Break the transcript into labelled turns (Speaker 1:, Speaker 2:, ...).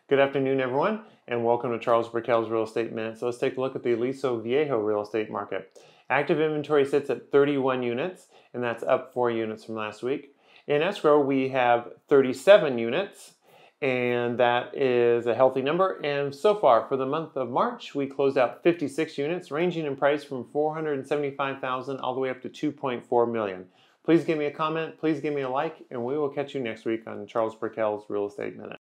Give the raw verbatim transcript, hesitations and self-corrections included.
Speaker 1: Good afternoon, everyone, and welcome to Charles Brickell's Real Estate Minute. So let's take a look at the Aliso Viejo real estate market. Active inventory sits at thirty-one units, and that's up four units from last week. In escrow, we have thirty-seven units, and that is a healthy number. And so far, for the month of March, we closed out fifty-six units, ranging in price from four hundred seventy-five thousand dollars all the way up to two point four million dollars. Please give me a comment, please give me a like, and we will catch you next week on Charles Brickell's Real Estate Minute.